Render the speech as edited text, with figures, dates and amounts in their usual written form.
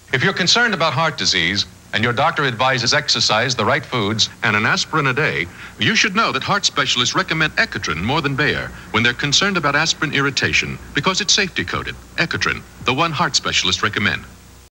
If you're concerned about heart disease and your doctor advises exercise, the right foods, and an aspirin a day, you should know that heart specialists recommend Ecotrin more than Bayer when they're concerned about aspirin irritation because it's safety coded. Ecotrin, the one heart specialists recommend.